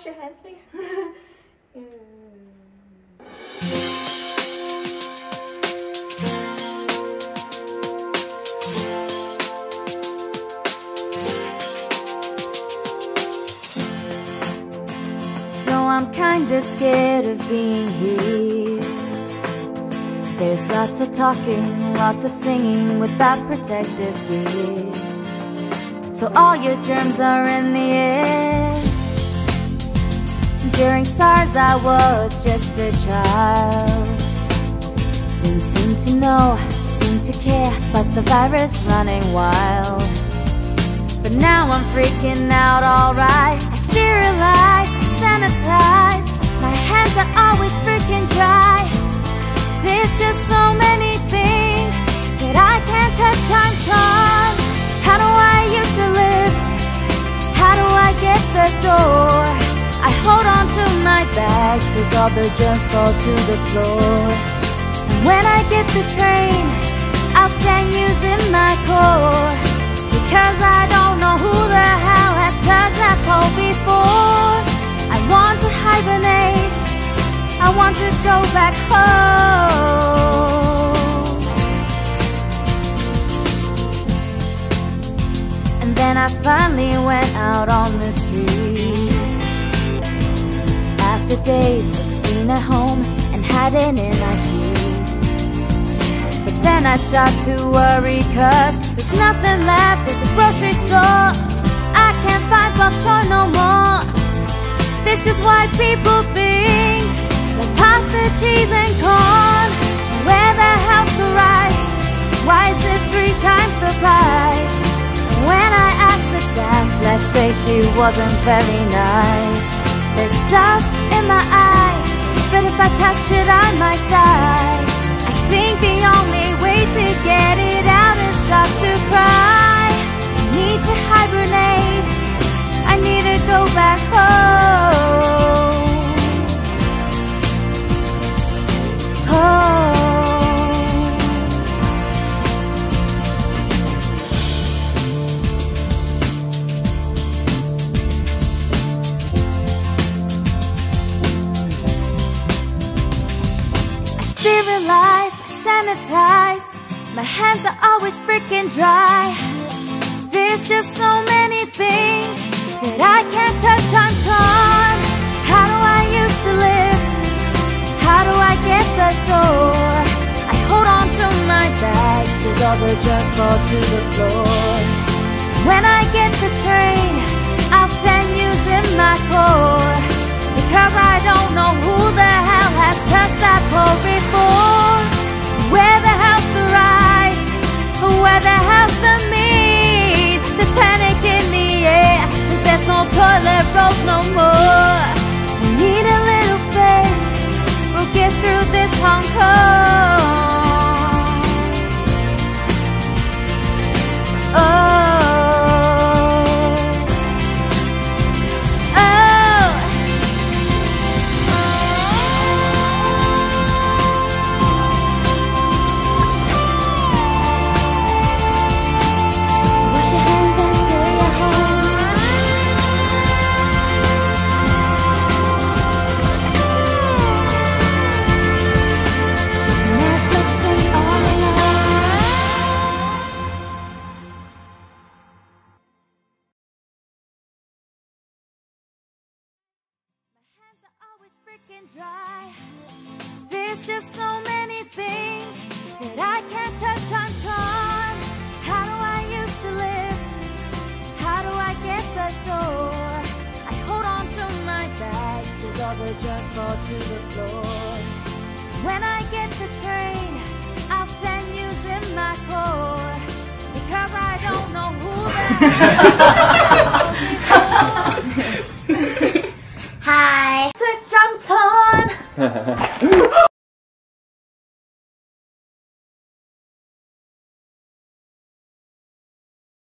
your hands, please. So I'm kinda scared of being here. There's lots of talking, lots of singing without protective gear. So all your germs are in the air. During SARS I was just a child. Didn't seem to know, seem to care, but the virus running wild. But now I'm freaking out, alright. I sterilize, I sanitize. My hands are always freaking dry. There's just so many things that I can't touch, I'm torn. How do I use the lift? How do I get the door? I hold on to my bags, cause all the germs fall to the floor. And when I get the train, I'll stand using my core. Because I don't know who the hell has touched that pole before. I want to hibernate, I want to go back home. And then I finally went out on the street. After days of being at home and hiding in my sheets. But then I start to worry, cause there's nothing left at the grocery store. I can't find bok choy no more. There's just white people things, like pasta, cheese and corn. Where the hell's the rice? Why is it 3 times the price? When I asked the staff, let's say she wasn't very nice. There's dust in my eye, but if I touch it I might die. I think the only way to get it out is stop to cry. I need to hibernate, I need to go back home. Home. Sterilize, sanitize. My hands are always freaking dry. There's just so many things that I can't touch, I'm torn. How do I use the lift? How do I get the door? I hold on to my bags, cause all the germs fall to the floor. When I get the train, I'll stand using my core. Because I don't know who the hell has touched that pole before. Where the hell's the rice? Where the hell's the meat? There's panic in the air, cause there's no toilet rolls no more. We need a little faith, we'll get through this Hong Kong. Oh. Dry. There's just so many things that I can't touch, I'm torn. How do I use the lift? How do I get the door? I hold on to my bags, cause all the germs fall to the floor. When I get the train, I'll stand using my core. Because I don't know who the hell. Hi. I'm torn.